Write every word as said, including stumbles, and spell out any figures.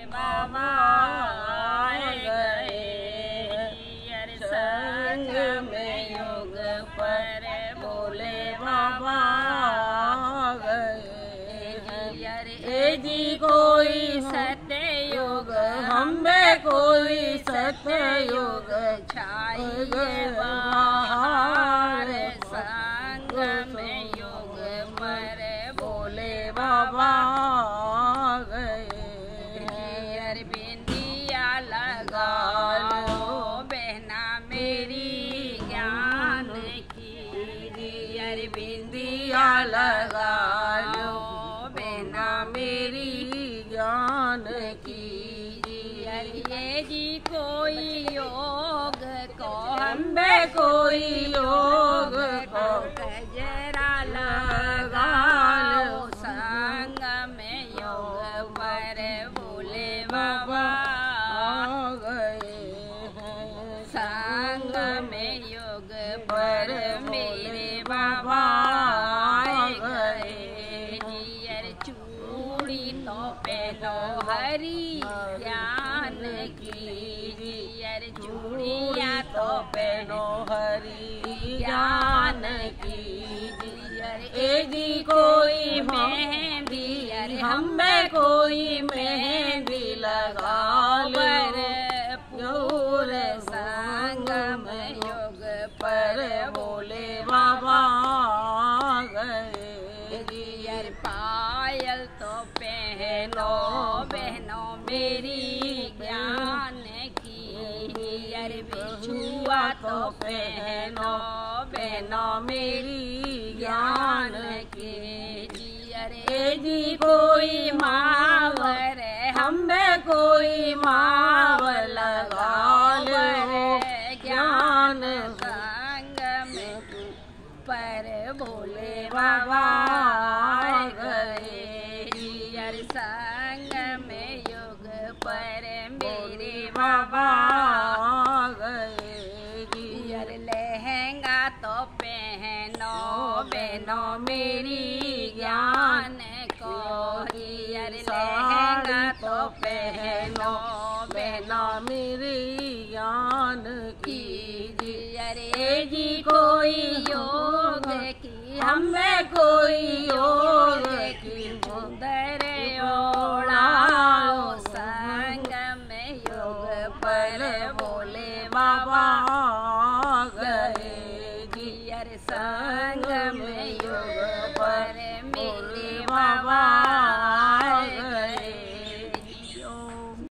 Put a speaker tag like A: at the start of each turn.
A: बाबा गए, संग में योग पर भोले बाबा गए। ए जी कोई सतयुग हम में कोई सतयुग छाई बाहर, संग में योग पर भोले बाबा गए। अरे बिंदिया लगा लो बहना मेरी ज्ञान की, अरे बिंदिया लगा लो बहना मेरी ज्ञान की। ये जी कोई योग को हम में कोई योग को गजरा लगा लो, संग में योग पर भोले बाबा गए। संग में योग पर मेरे बाबा गए। जियर चूड़ी तो पहनो हरी ज्ञान की, जियर चूड़िया तो पहनो हरी ज्ञान की। ए जी कोई मेहंदी अरे हम में कोई मेहंदी लगा लो, पूर संग में योग पर भोले बाबा गए। जियर पायल तो पहनो बहनो मेरी ज्ञान की, अरे बिछुआ तो पहनो बहनो मेरी ज्ञान की। अरे जी कोई मावर हम में कोई मावर लगा लो, ज्ञान संग में पर भोले बाबा गए। अरे संग में योग पर मेरे बाबा गए। अरे लहंगा तो पहनो बहनो मेरी ज्ञान को, अरे लहंगा तो पहनो बहनो मेरी ज्ञान की। अरे जी कोई योग की हम में कोई योग